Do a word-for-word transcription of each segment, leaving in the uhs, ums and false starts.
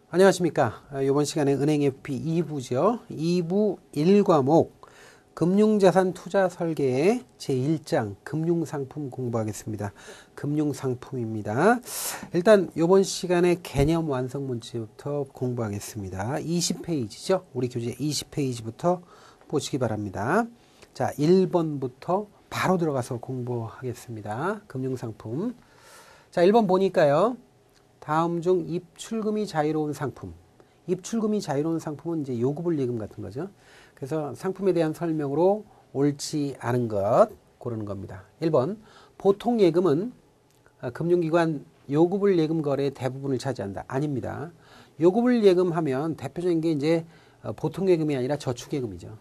안녕하십니까. 이번 시간에 은행에프피 이 부죠. 이 부 일 과목 금융자산 투자 설계의 제일 장 금융상품 공부하겠습니다. 금융상품입니다. 일단 이번 시간에 개념 완성 문제부터 공부하겠습니다. 이십 페이지죠. 우리 교재 이십 페이지부터 보시기 바랍니다. 자, 일 번부터 바로 들어가서 공부하겠습니다. 금융상품. 자, 일 번 보니까요. 다음 중 입출금이 자유로운 상품. 입출금이 자유로운 상품은 이제 요구불 예금 같은 거죠. 그래서 상품에 대한 설명으로 옳지 않은 것 고르는 겁니다. 일 번 보통 예금은 금융기관 요구불 예금 거래의 대부분을 차지한다. 아닙니다. 요구불 예금 하면 대표적인 게 이제 보통 예금이 아니라 저축 예금이죠.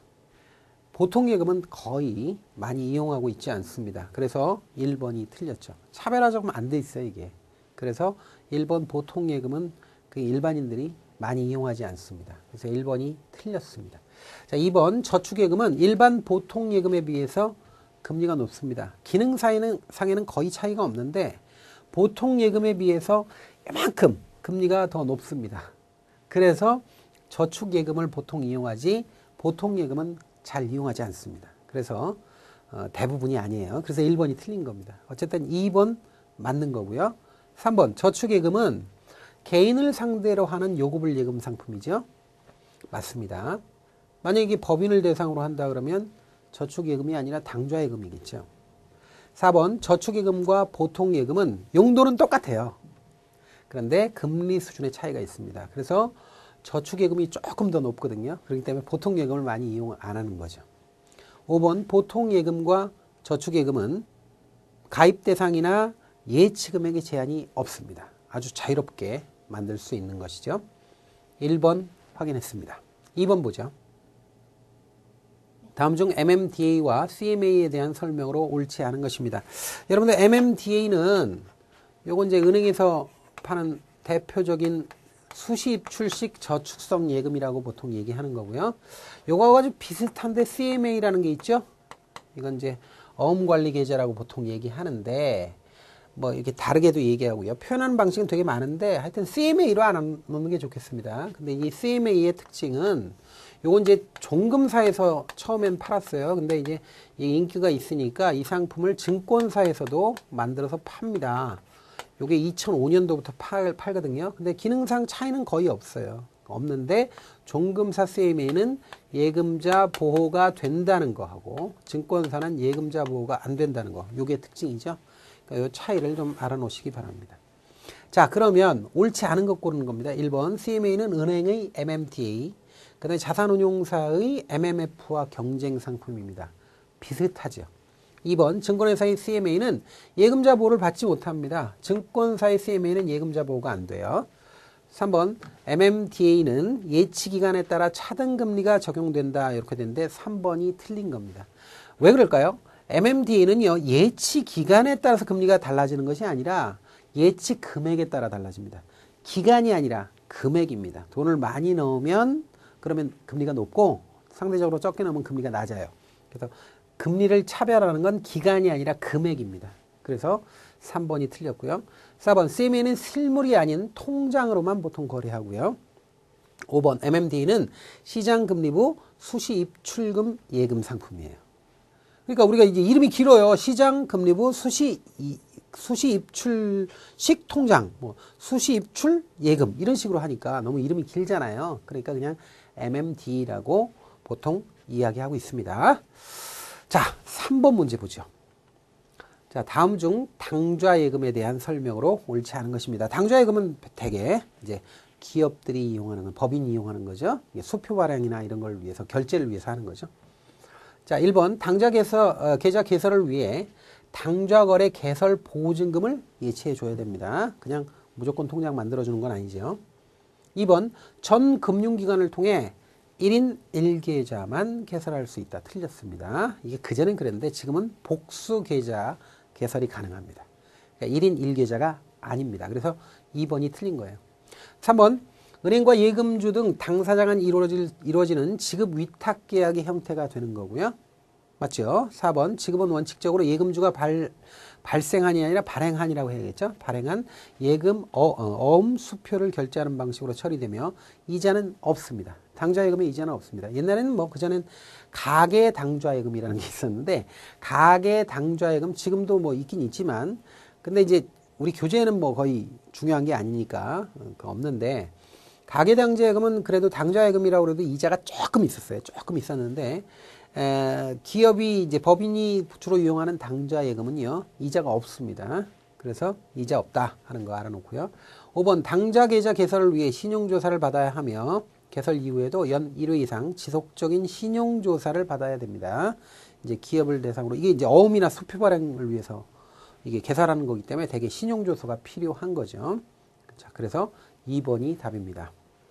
보통 예금은 거의 많이 이용하고 있지 않습니다. 그래서 일 번이 틀렸죠. 차별화 조금 안 돼 있어요, 이게. 그래서 일 번 보통 예금은 그 일반인들이 많이 이용하지 않습니다. 그래서 일 번이 틀렸습니다. 자, 이 번 저축예금은 일반 보통 예금에 비해서 금리가 높습니다. 기능상에는 상에는 거의 차이가 없는데 보통 예금에 비해서 이만큼 금리가 더 높습니다. 그래서 저축예금을 보통 이용하지 보통 예금은 잘 이용하지 않습니다. 그래서 어, 대부분이 아니에요. 그래서 일 번이 틀린 겁니다. 어쨌든 이 번 맞는 거고요. 삼 번 저축예금은 개인을 상대로 하는 요구불 예금 상품이죠. 맞습니다. 만약에 이게 법인을 대상으로 한다 그러면 저축예금이 아니라 당좌예금이겠죠. 사 번 저축예금과 보통예금은 용도는 똑같아요. 그런데 금리 수준의 차이가 있습니다. 그래서 저축예금이 조금 더 높거든요. 그렇기 때문에 보통예금을 많이 이용 안 하는 거죠. 오 번 보통예금과 저축예금은 가입 대상이나 예치금액의 제한이 없습니다. 아주 자유롭게 만들 수 있는 것이죠. 일 번 확인했습니다. 이 번 보죠. 다음 중 엠엠디에이와 씨엠에이에 대한 설명으로 옳지 않은 것입니다. 여러분들 엠엠디에이는 요건 이제 은행에서 파는 대표적인 수시 입출식 저축성 예금이라고 보통 얘기하는 거고요. 요거하고 아주 비슷한데 씨엠에이라는 게 있죠. 이건 이제 어음관리계좌라고 보통 얘기하는데 뭐 이렇게 다르게도 얘기하고요. 표현하는 방식은 되게 많은데 하여튼 씨엠에이로 안 놓는 게 좋겠습니다. 근데 이 씨엠에이의 특징은 요건 이제 종금사에서 처음엔 팔았어요. 근데 이제 이 인기가 있으니까 이 상품을 증권사에서도 만들어서 팝니다. 요게 이천오 년도부터 팔, 팔거든요. 근데 기능상 차이는 거의 없어요. 없는데 종금사 씨엠에이는 예금자 보호가 된다는 거하고 증권사는 예금자 보호가 안 된다는 거. 요게 특징이죠. 그러니까 이 차이를 좀 알아놓으시기 바랍니다. 자, 그러면 옳지 않은 것 고르는 겁니다. 일 번 씨엠에이는 은행의 엠엠디에이, 그 다음에 자산운용사의 엠엠에프와 경쟁 상품입니다. 비슷하죠. 이 번 증권회사의 씨엠에이는 예금자 보호를 받지 못합니다. 증권사의 씨엠에이는 예금자 보호가 안 돼요. 삼 번 엠엠디에이는 예치기간에 따라 차등금리가 적용된다 이렇게 되는데 삼 번이 틀린 겁니다. 왜 그럴까요? 엠엠디에이는요, 예치 기간에 따라서 금리가 달라지는 것이 아니라 예치 금액에 따라 달라집니다. 기간이 아니라 금액입니다. 돈을 많이 넣으면 그러면 금리가 높고 상대적으로 적게 넣으면 금리가 낮아요. 그래서 금리를 차별하는 건 기간이 아니라 금액입니다. 그래서 삼 번이 틀렸고요. 사 번 씨엠에이는 실물이 아닌 통장으로만 보통 거래하고요. 오 번 엠엠디에이는 시장금리부 수시 입출금 예금 상품이에요. 그러니까 우리가 이제 이름이 길어요. 시장금리부 수시 수시 입출식 통장, 뭐 수시 입출 예금 이런 식으로 하니까 너무 이름이 길잖아요. 그러니까 그냥 엠엠디라고 보통 이야기하고 있습니다. 자, 삼 번 문제 보죠. 자, 다음 중 당좌예금에 대한 설명으로 옳지 않은 것입니다. 당좌예금은 대개 이제 기업들이 이용하는 건, 법인이 이용하는 거죠. 수표 발행이나 이런 걸 위해서, 결제를 위해서 하는 거죠. 자, 일 번 당좌 개설, 어, 계좌 개설을 위해 당좌거래 개설 보증금을 예치해 줘야 됩니다. 그냥 무조건 통장 만들어주는 건 아니죠. 이 번 전 금융기관을 통해 일 인 일 계좌만 개설할 수 있다. 틀렸습니다. 이게 그전엔 그랬는데 지금은 복수 계좌 개설이 가능합니다. 그러니까 일 인 일 계좌가 아닙니다. 그래서 이 번이 틀린 거예요. 삼 번 은행과 예금주 등 당사자 간 이루어질, 이루어지는 지급 위탁 계약의 형태가 되는 거고요. 맞죠? 사 번 지급은 원칙적으로 예금주가 발, 발생한이 아니라 발행한이라고 해야겠죠? 발행한 예금 어, 어, 어음 수표를 결제하는 방식으로 처리되며 이자는 없습니다. 당좌예금에 이자는 없습니다. 옛날에는 뭐 그전엔 가계 당좌예금이라는 게 있었는데 가계 당좌예금 지금도 뭐 있긴 있지만 근데 이제 우리 교재에는 뭐 거의 중요한 게 아니니까 없는데 가계 당좌예금은 그래도 당좌예금이라고 해도 이자가 조금 있었어요. 조금 있었는데 에, 기업이 이제 법인이 주로 이용하는 당좌예금은요 이자가 없습니다. 그래서 이자 없다 하는 거 알아놓고요. 오 번 당좌계좌 개설을 위해 신용조사를 받아야 하며 개설 이후에도 연 일 회 이상 지속적인 신용조사를 받아야 됩니다. 이제 기업을 대상으로 이게 이제 어음이나 수표 발행을 위해서 이게 개설하는 거기 때문에 되게 신용조사가 필요한 거죠. 자, 그래서 이 번이 답입니다.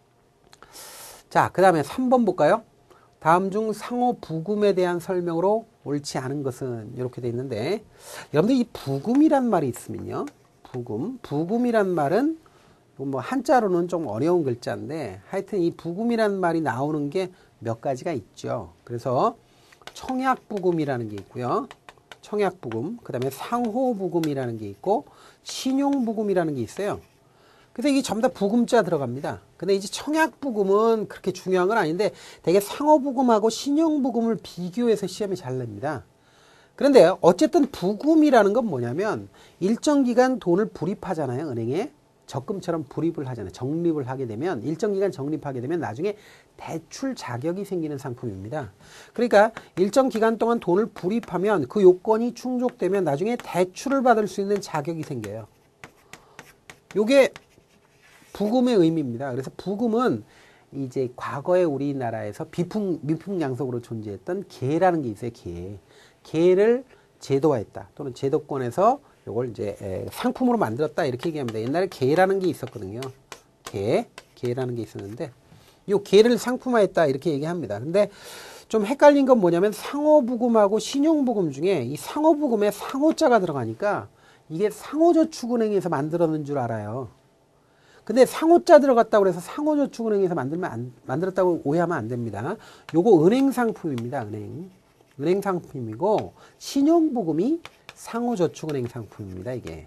자, 그 다음에 삼 번 볼까요? 다음 중 상호 부금에 대한 설명으로 옳지 않은 것은 이렇게 돼 있는데 여러분들 이 부금이란 말이 있으면요. 부금. 부금이란 말은 뭐 한자로는 좀 어려운 글자인데 하여튼 이 부금이란 말이 나오는 게 몇 가지가 있죠. 그래서 청약부금이라는 게 있고요. 청약부금, 그 다음에 상호부금이라는 게 있고 신용부금이라는 게 있어요. 그래서 이게 전부 다 부금자 들어갑니다. 근데 이제 청약부금은 그렇게 중요한 건 아닌데 되게 상호부금하고 신용부금을 비교해서 시험이 잘 냅니다. 그런데 어쨌든 부금이라는 건 뭐냐면 일정 기간 돈을 불입하잖아요. 은행에. 적금처럼 불입을 하잖아요. 적립을 하게 되면 일정 기간 적립하게 되면 나중에 대출 자격이 생기는 상품입니다. 그러니까 일정 기간 동안 돈을 불입하면 그 요건이 충족되면 나중에 대출을 받을 수 있는 자격이 생겨요. 요게 부금의 의미입니다. 그래서 부금은 이제 과거에 우리나라에서 비풍, 미풍양속으로 존재했던 계라는 게 있어요. 계. 계를 제도화했다. 또는 제도권에서 요걸 이제 상품으로 만들었다. 이렇게 얘기합니다. 옛날에 계라는 게 있었거든요. 계. 계라는 게 있었는데 요 계를 상품화했다. 이렇게 얘기합니다. 근데 좀 헷갈린 건 뭐냐면 상호부금하고 신용부금 중에 이 상호부금에 상호자가 들어가니까 이게 상호저축은행에서 만들었는 줄 알아요. 근데 상호자 들어갔다고 해서 상호저축은행에서 만들면 안, 만들었다고 오해하면 안 됩니다. 요거 은행 상품입니다. 은행. 은행 상품이고 신용부금이 상호저축은행 상품입니다. 이게.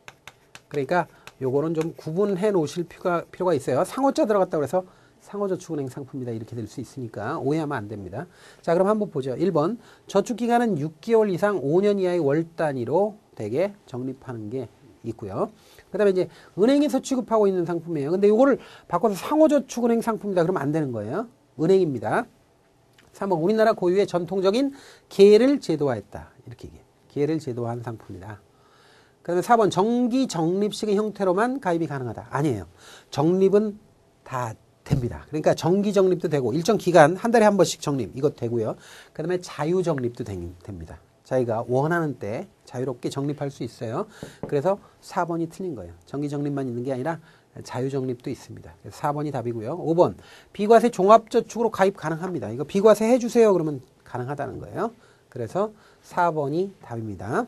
그러니까 요거는 좀 구분해 놓으실 필요가, 필요가 있어요. 상호자 들어갔다고 해서 상호저축은행 상품이다. 이렇게 될 수 있으니까 오해하면 안 됩니다. 자, 그럼 한번 보죠. 일 번 저축기간은 육 개월 이상 오 년 이하의 월 단위로 대개 적립하는 게 있고요. 그 다음에 이제 은행에서 취급하고 있는 상품이에요. 근데 이거를 바꿔서 상호저축은행 상품이다. 그러면 안 되는 거예요. 은행입니다. 삼 번 우리나라 고유의 전통적인 계를 제도화했다. 이렇게 얘기해요. 계를 제도화한 상품이다. 그 다음에 사 번 정기 적립식의 형태로만 가입이 가능하다. 아니에요. 적립은 다 됩니다. 그러니까 정기 적립도 되고 일정 기간 한 달에 한 번씩 적립 이것 되고요. 그 다음에 자유 적립도 됩니다. 자기가 원하는 때 자유롭게 적립할 수 있어요. 그래서 사 번이 틀린 거예요. 정기 적립만 있는 게 아니라 자유 적립도 있습니다. 그래서 사 번이 답이고요. 오 번 비과세 종합저축으로 가입 가능합니다. 이거 비과세 해주세요. 그러면 가능하다는 거예요. 그래서 사 번이 답입니다.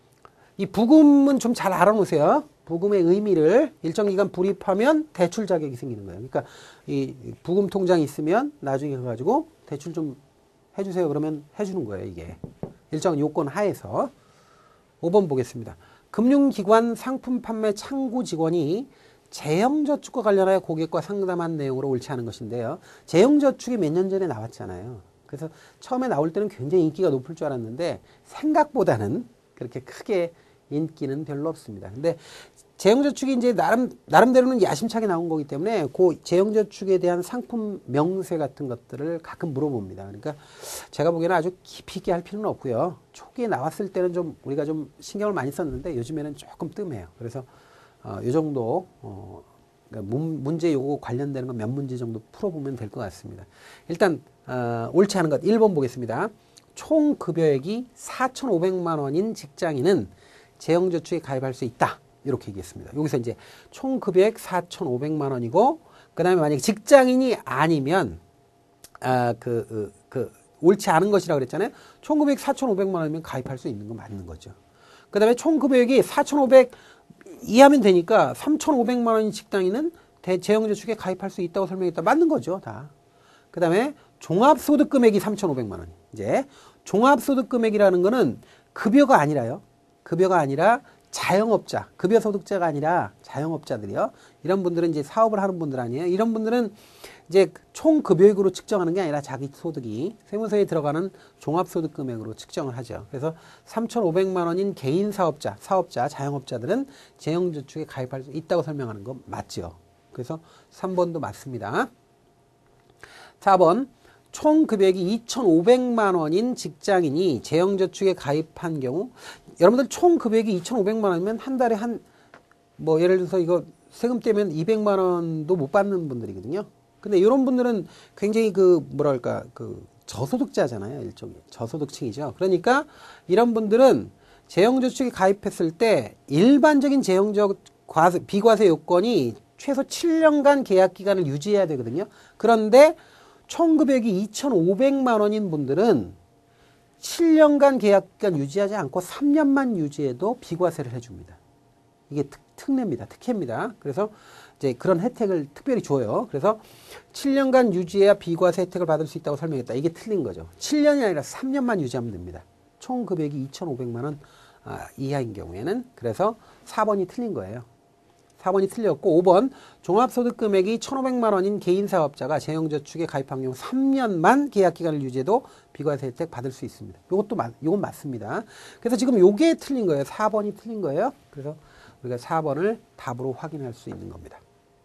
이 부금은 좀 잘 알아놓으세요. 부금의 의미를 일정 기간 불입하면 대출 자격이 생기는 거예요. 그러니까 이 부금 통장이 있으면 나중에 가가지고 대출 좀 해주세요. 그러면 해주는 거예요. 이게 일정 요건 하에서. 오 번 보겠습니다. 금융기관 상품 판매 창구 직원이 재형저축과 관련하여 고객과 상담한 내용으로 옳지 않은 것인데요. 재형저축이 몇 년 전에 나왔잖아요. 그래서 처음에 나올 때는 굉장히 인기가 높을 줄 알았는데 생각보다는 그렇게 크게 인기는 별로 없습니다. 근데 재형저축이 이제 나름, 나름대로는 야심차게 나온 거기 때문에 그 재형저축에 대한 상품 명세 같은 것들을 가끔 물어봅니다. 그러니까 제가 보기에는 아주 깊이 있게 할 필요는 없고요. 초기에 나왔을 때는 좀 우리가 좀 신경을 많이 썼는데 요즘에는 조금 뜸해요. 그래서 어, 이 정도 어, 그러니까 문, 문제 요거 관련되는 거 몇 문제 정도 풀어보면 될 것 같습니다. 일단 어, 옳지 않은 것 일 번 보겠습니다. 총 급여액이 사천오백만 원인 직장인은 재형저축에 가입할 수 있다. 이렇게 얘기했습니다. 여기서 이제 총 급여액 사천오백만 원이고 그 다음에 만약에 직장인이 아니면 아, 그, 그, 그 옳지 않은 것이라고 그랬잖아요. 총 급여액 사천오백만 원이면 가입할 수 있는 건 맞는 거죠. 그 다음에 총 급여액이 사천오백 이하면 되니까 삼천오백만 원인 직장인은 재형저축에 가입할 수 있다고 설명했다. 맞는 거죠. 다. 그 다음에 종합소득금액이 삼천오백만 원. 이제 종합소득금액이라는 거는 급여가 아니라요. 급여가 아니라 자영업자, 급여소득자가 아니라 자영업자들이요. 이런 분들은 이제 사업을 하는 분들 아니에요. 이런 분들은 이제 총 급여액으로 측정하는 게 아니라 자기 소득이 세무서에 들어가는 종합소득금액으로 측정을 하죠. 그래서 삼천오백만 원인 개인 사업자, 사업자, 자영업자들은 재형저축에 가입할 수 있다고 설명하는 거 맞죠. 그래서 삼 번도 맞습니다. 사 번, 총 금액이 이천오백만 원인 직장인이 재형저축에 가입한 경우, 여러분들 총 금액이 이천오백만 원이면 한 달에 한, 뭐 예를 들어서 이거 세금 떼면 이백만 원도 못 받는 분들이거든요. 근데 이런 분들은 굉장히 그 뭐랄까 그 저소득자잖아요. 일종의 저소득층이죠. 그러니까 이런 분들은 재형저축에 가입했을 때 일반적인 재형적 과세, 비과세 요건이 최소 칠 년간 계약 기간을 유지해야 되거든요. 그런데 총 금액이 이천오백만 원인 분들은 칠 년간 계약 기간 유지하지 않고 삼 년만 유지해도 비과세를 해줍니다. 이게 특, 특례입니다. 특혜입니다. 그래서 이제 그런 혜택을 특별히 줘요. 그래서 칠 년간 유지해야 비과세 혜택을 받을 수 있다고 설명했다. 이게 틀린 거죠. 칠 년이 아니라 삼 년만 유지하면 됩니다. 총 금액이 이천오백만 원 아, 이하인 경우에는. 그래서 사 번이 틀린 거예요. 사 번이 틀렸고 오 번 종합소득금액이 천오백만 원인 개인사업자가 재형저축에 가입한 경우 삼 년만 계약기간을 유지해도 비과세 혜택 받을 수 있습니다. 이것도 맞, 이건 맞습니다. 그래서 지금 요게 틀린 거예요. 사 번이 틀린 거예요. 그래서 우리가 사 번을 답으로 확인할 수 있는 겁니다.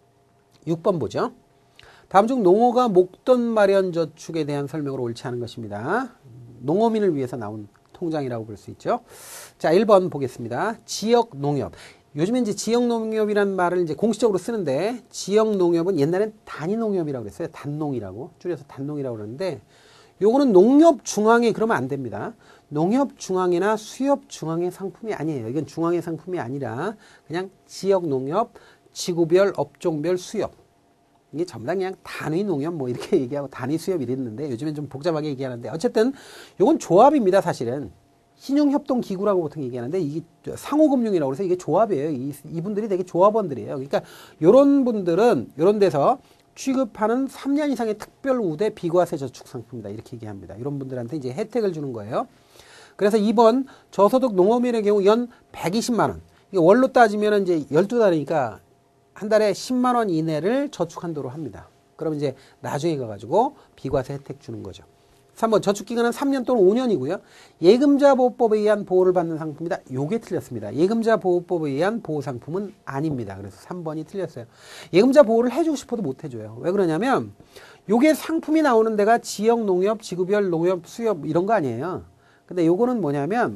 육 번 보죠. 다음 중 농어가 목돈 마련 저축에 대한 설명으로 옳지 않은 것입니다. 농어민을 위해서 나온 통장이라고 볼 수 있죠. 자, 일 번 보겠습니다. 지역 농협. 요즘에 이제 지역 농협이라는 말을 이제 공식적으로 쓰는데, 지역 농협은 옛날엔 단위 농협이라고 그랬어요. 단농이라고. 줄여서 단농이라고 그러는데, 요거는 농협 중앙에 그러면 안 됩니다. 농협 중앙이나 수협 중앙의 상품이 아니에요. 이건 중앙의 상품이 아니라 그냥 지역 농협, 지구별, 업종별 수협. 이게 전부 다 그냥 단위 농협 뭐 이렇게 얘기하고 단위 수협 이랬는데, 요즘엔 좀 복잡하게 얘기하는데, 어쨌든 요건 조합입니다, 사실은. 신용협동기구라고 보통 얘기하는데, 이게 상호금융이라고 해서 이게 조합이에요. 이, 이분들이 되게 조합원들이에요. 그러니까 요런 분들은 요런 데서 취급하는 삼 년 이상의 특별 우대 비과세 저축 상품이다. 이렇게 얘기합니다. 이런 분들한테 이제 혜택을 주는 거예요. 그래서 이 번 저소득 농어민의 경우 연 백이십만 원. 이게 월로 따지면 이제 열두 달이니까 한 달에 십만 원 이내를 저축한도로 합니다. 그럼 이제 나중에 가가지고 비과세 혜택 주는 거죠. 삼 번 저축기간은 삼 년 또는 오 년이고요. 예금자 보호법에 의한 보호를 받는 상품이다. 요게 틀렸습니다. 예금자 보호법에 의한 보호 상품은 아닙니다. 그래서 삼 번이 틀렸어요. 예금자 보호를 해주고 싶어도 못 해줘요. 왜 그러냐면 요게 상품이 나오는 데가 지역 농협, 지구별 농협, 수협 이런 거 아니에요. 근데 요거는 뭐냐면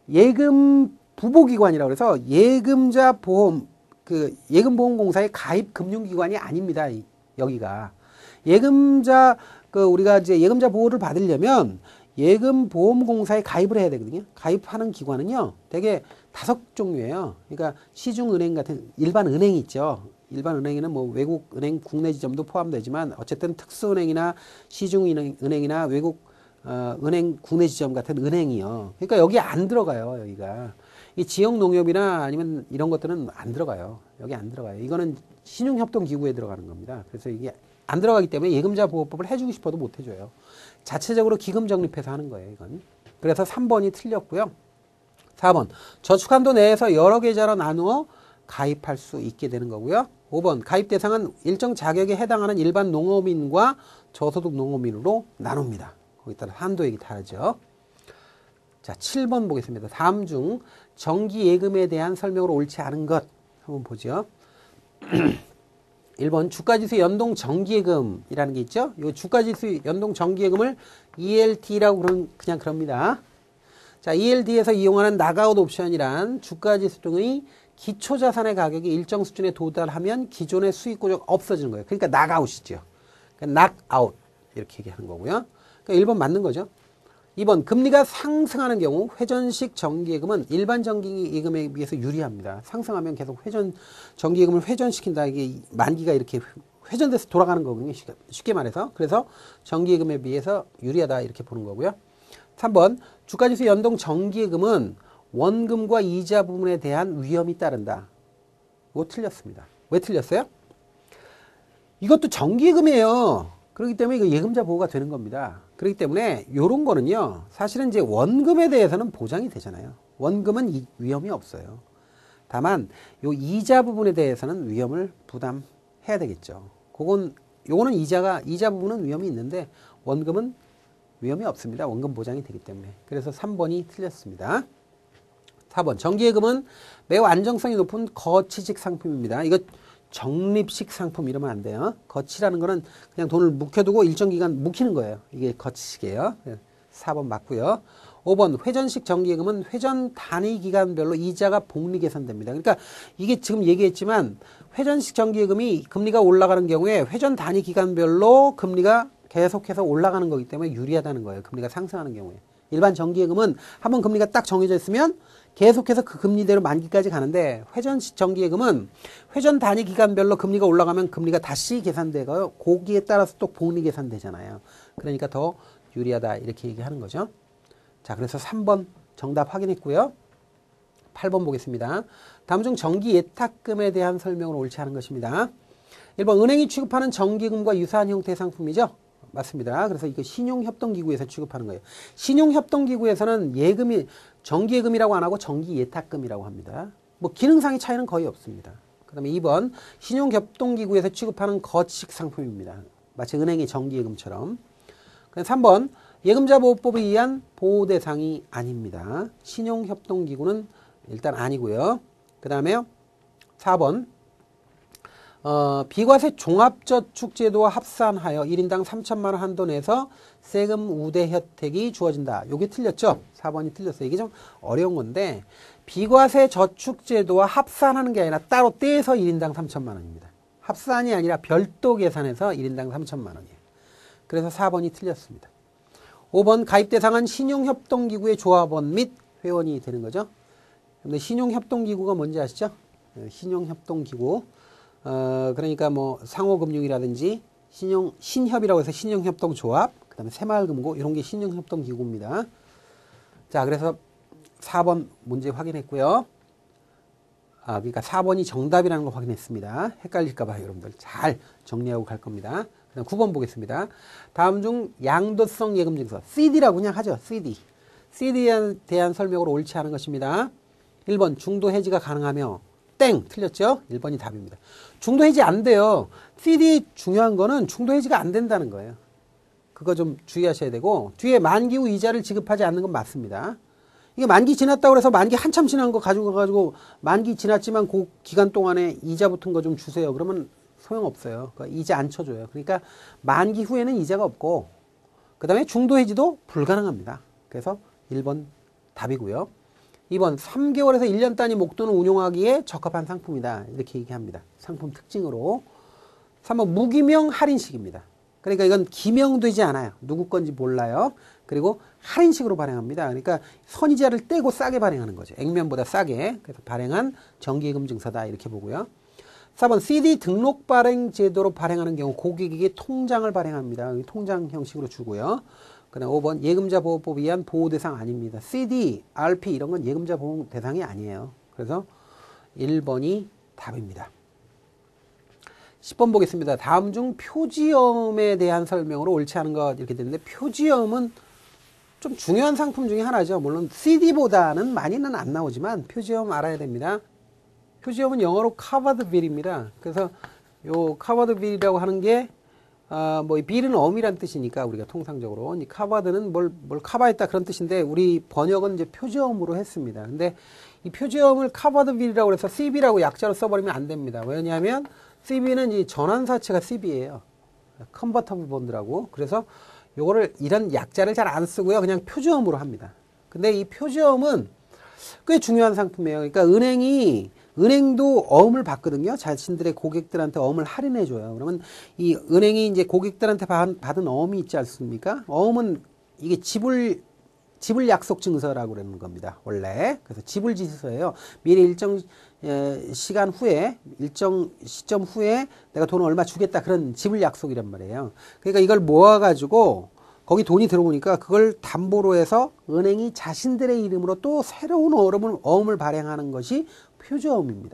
예금 부보기관이라고 해서 예금자 보험, 그 예금보험공사의 가입 금융기관이 아닙니다. 여기가. 예금자 그 우리가 이제 예금자 보호를 받으려면 예금보험공사에 가입을 해야 되거든요. 가입하는 기관은요, 되게 다섯 종류예요. 그러니까 시중은행 같은 일반 은행이 있죠. 일반 은행에는 뭐 외국 은행 국내 지점도 포함되지만 어쨌든 특수은행이나 시중은행이나 외국 어, 은행 국내 지점 같은 은행이요. 그러니까 여기 안 들어가요. 여기가 이 지역 농협이나 아니면 이런 것들은 안 들어가요. 여기 안 들어가요. 이거는 신용협동기구에 들어가는 겁니다. 그래서 이게 안 들어가기 때문에 예금자 보호법을 해주고 싶어도 못 해줘요. 자체적으로 기금 적립해서 하는 거예요, 이건. 그래서 삼 번이 틀렸고요. 사 번 저축한도 내에서 여러 계좌로 나누어 가입할 수 있게 되는 거고요. 오 번 가입 대상은 일정 자격에 해당하는 일반 농어민과 저소득 농어민으로 나눕니다. 거기에 따라 한도액이 다르죠. 자, 칠 번 보겠습니다. 다음 중 정기예금에 대한 설명으로 옳지 않은 것 한번 보죠. 일 번 주가지수 연동 정기예금이라는 게 있죠. 이 주가지수 연동 정기예금을 이엘디라고 그런, 그냥 그럽니다. 자, 이엘디에서 이용하는 낙아웃 옵션이란 주가지수 등의 기초자산의 가격이 일정 수준에 도달하면 기존의 수익 구조가 없어지는 거예요. 그러니까 낙아웃이죠. 그러니까 낙아웃 이렇게 얘기하는 거고요. 그러니까 일 번 맞는 거죠. 이 번 금리가 상승하는 경우 회전식 정기예금은 일반 정기예금에 비해서 유리합니다. 상승하면 계속 회전 정기예금을 회전시킨다. 이게 만기가 이렇게 회전돼서 돌아가는 거거든요. 쉽게 말해서. 그래서 정기예금에 비해서 유리하다 이렇게 보는 거고요. 삼 번 주가지수 연동 정기예금은 원금과 이자 부분에 대한 위험이 따른다. 이거 틀렸습니다. 왜 틀렸어요? 이것도 정기예금이에요. 그렇기 때문에 이거 예금자 보호가 되는 겁니다. 그렇기 때문에 요런 거는요, 사실은 이제 원금에 대해서는 보장이 되잖아요. 원금은 이, 위험이 없어요. 다만 요 이자 부분에 대해서는 위험을 부담해야 되겠죠. 그건 요거는 이자가 이자 부분은 위험이 있는데 원금은 위험이 없습니다. 원금 보장이 되기 때문에. 그래서 삼 번이 틀렸습니다. 사 번 정기예금은 매우 안정성이 높은 거치식 상품입니다. 이거 적립식 상품 이러면 안 돼요. 거치라는 거는 그냥 돈을 묵혀두고 일정 기간 묵히는 거예요. 이게 거치식이에요. 사 번 맞고요. 오 번 회전식 정기예금은 회전 단위 기간별로 이자가 복리 계산됩니다. 그러니까 이게 지금 얘기했지만 회전식 정기예금이 금리가 올라가는 경우에 회전 단위 기간별로 금리가 계속해서 올라가는 거기 때문에 유리하다는 거예요. 금리가 상승하는 경우에. 일반 정기예금은 한번 금리가 딱 정해져 있으면 계속해서 그 금리대로 만기까지 가는데 회전식 정기예금은 회전 단위 기간별로 금리가 올라가면 금리가 다시 계산되고요. 거기에 따라서 또 복리 계산되잖아요. 그러니까 더 유리하다 이렇게 얘기하는 거죠. 자, 그래서 삼 번 정답 확인했고요. 팔 번 보겠습니다. 다음 중 정기 예탁금에 대한 설명을 옳지 않은 것입니다. 일 번 은행이 취급하는 정기금과 유사한 형태의 상품이죠. 맞습니다. 그래서 이거 신용협동기구에서 취급하는 거예요. 신용협동기구에서는 예금이 정기예금이라고 안 하고 정기예탁금이라고 합니다. 뭐 기능상의 차이는 거의 없습니다. 그 다음에 이 번 신용협동기구에서 취급하는 거치식 상품입니다. 마치 은행의 정기예금처럼. 삼 번 예금자 보호법에 의한 보호 대상이 아닙니다. 신용협동기구는 일단 아니고요. 그 다음에 사 번 어, 비과세 종합저축제도와 합산하여 일 인당 삼천만 원 한도 내에서 세금 우대 혜택이 주어진다. 요게 틀렸죠? 사 번이 틀렸어요. 이게 좀 어려운 건데 비과세 저축제도와 합산하는 게 아니라 따로 떼서 일 인당 삼천만 원입니다. 합산이 아니라 별도 계산해서 일 인당 삼천만 원이에요. 그래서 사 번이 틀렸습니다. 오 번 가입 대상은 신용협동기구의 조합원 및 회원이 되는 거죠. 근데 신용협동기구가 뭔지 아시죠? 신용협동기구. 어, 그러니까 뭐 상호금융이라든지 신용, 신협이라고 해서 신용협동조합, 그 다음에 새마을금고 이런 게 신용협동기구입니다. 자, 그래서 사 번 문제 확인했고요. 아, 그러니까 사 번이 정답이라는 걸 확인했습니다. 헷갈릴까봐 여러분들 잘 정리하고 갈 겁니다. 그다음 구 번 보겠습니다. 다음 중 양도성 예금증서 씨디라고 그냥 하죠. 씨디. 씨디에 대한 설명으로 옳지 않은 것입니다. 일 번 중도 해지가 가능하며 땡 틀렸죠? 일 번이 답입니다. 중도 해지 안 돼요. 씨디 중요한 거는 중도 해지가 안 된다는 거예요. 그거 좀 주의하셔야 되고 뒤에 만기 후 이자를 지급하지 않는 건 맞습니다. 이게 만기 지났다고 해서 만기 한참 지난 거 가지고 가가지고 만기 지났지만 그 기간 동안에 이자 붙은 거 좀 주세요. 그러면 소용없어요. 그러니까 이자 안 쳐줘요. 그러니까 만기 후에는 이자가 없고 그 다음에 중도 해지도 불가능합니다. 그래서 일 번 답이고요. 이 번 삼 개월에서 일 년 단위 목돈을 운용하기에 적합한 상품이다. 이렇게 얘기합니다. 상품 특징으로. 삼 번 무기명 할인식입니다. 그러니까 이건 기명되지 않아요. 누구 건지 몰라요. 그리고 할인식으로 발행합니다. 그러니까 선이자를 떼고 싸게 발행하는 거죠. 액면보다 싸게. 그래서 발행한 정기예금 증서다. 이렇게 보고요. 사 번 씨디 등록 발행 제도로 발행하는 경우 고객에게 통장을 발행합니다. 통장 형식으로 주고요. 그 다음 오 번 예금자 보호법에 의한 보호 대상 아닙니다. 씨디, 알피 이런 건 예금자 보호 대상이 아니에요. 그래서 일 번이 답입니다. 십 번 보겠습니다. 다음 중 표지엄에 대한 설명으로 옳지 않은 것 이렇게 되는데 표지엄은 좀 중요한 상품 중에 하나죠. 물론 씨디보다는 많이는 안 나오지만 표지엄 알아야 됩니다. 표지엄은 영어로 covered bill입니다. 그래서 요 covered bill이라고 하는 게 아, 뭐, bill은 엄이란 뜻이니까, 우리가 통상적으로. 이 covered는 뭘, 뭘 커버했다 그런 뜻인데, 우리 번역은 이제 표지엄으로 했습니다. 근데 이 표지엄을 covered bill이라고 해서 씨비라고 약자로 써버리면 안 됩니다. 왜냐하면 씨비는 이 전환사채가 씨비예요. convertible bond라고. 그래서 요거를, 이런 약자를 잘 안 쓰고요. 그냥 표지엄으로 합니다. 근데 이 표지엄은 꽤 중요한 상품이에요. 그러니까 은행이 은행도 어음을 받거든요. 자신들의 고객들한테 어음을 할인해줘요. 그러면 이 은행이 이제 고객들한테 받은 어음이 있지 않습니까? 어음은 이게 지불, 지불 약속 증서라고 그러는 겁니다. 원래. 그래서 지불 지시서예요. 미리 일정 시간 후에, 일정 시점 후에 내가 돈을 얼마 주겠다. 그런 지불 약속이란 말이에요. 그러니까 이걸 모아가지고 거기 돈이 들어오니까 그걸 담보로 해서 은행이 자신들의 이름으로 또 새로운 어음을, 어음을 발행하는 것이 표지엄입니다.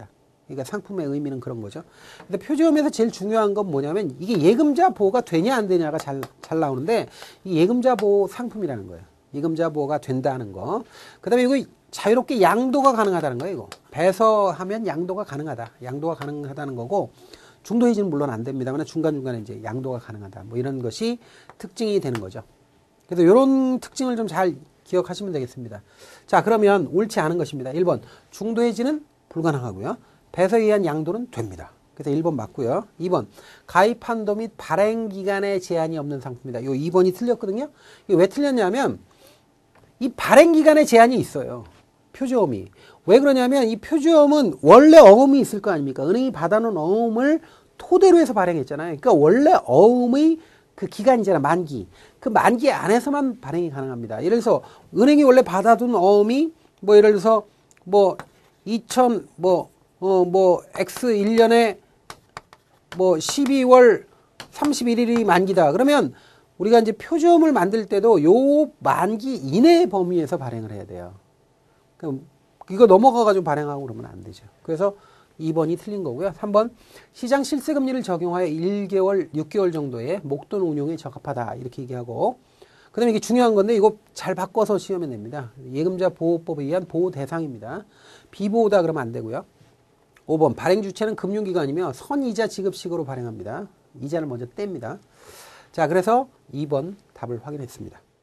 그러니까 상품의 의미는 그런 거죠. 근데 표지엄에서 제일 중요한 건 뭐냐면 이게 예금자 보호가 되냐 안 되냐가 잘, 잘 나오는데 이 예금자 보호 상품이라는 거예요. 예금자 보호가 된다는 거. 그 다음에 이거 자유롭게 양도가 가능하다는 거예요. 이거 배서하면 양도가 가능하다. 양도가 가능하다는 거고 중도 해지는 물론 안 됩니다만 중간중간에 이제 양도가 가능하다. 뭐 이런 것이 특징이 되는 거죠. 그래서 이런 특징을 좀 잘 기억하시면 되겠습니다. 자, 그러면 옳지 않은 것입니다. 일 번 중도 해지는 불가능하고요. 배서에 의한 양도는 됩니다. 그래서 일 번 맞고요. 이 번 가입 한도 및 발행 기간에 제한이 없는 상품이다. 요 이 번이 틀렸거든요. 이게 왜 틀렸냐면 이 발행 기간에 제한이 있어요. 표지엄이. 왜 그러냐면 이 표지엄은 원래 어음이 있을 거 아닙니까? 은행이 받아놓은 어음을 토대로 해서 발행했잖아요. 그러니까 원래 어음의 그 기간이잖아. 만기. 그 만기 안에서만 발행이 가능합니다. 예를 들어서 은행이 원래 받아둔 어음이 뭐 예를 들어서 뭐 이천 뭐 어 뭐 X 일 년에 뭐 십이월 삼십일일이 만기다. 그러면 우리가 이제 표지엄을 만들 때도 요 만기 이내 범위에서 발행을 해야 돼요. 그럼 이거 넘어가가지고 발행하고 그러면 안 되죠. 그래서 이 번이 틀린 거고요. 삼 번 시장 실세금리를 적용하여 일 개월, 육 개월 정도의 목돈 운용에 적합하다. 이렇게 얘기하고 그 다음에 이게 중요한 건데 이거 잘 바꿔서 시험에 냅니다. 예금자 보호법에 의한 보호 대상입니다. 비보호다 그러면 안 되고요. 오 번 발행 주체는 금융기관이며 선이자 지급식으로 발행합니다. 이자를 먼저 뗍니다. 자, 그래서 이 번 답을 확인했습니다.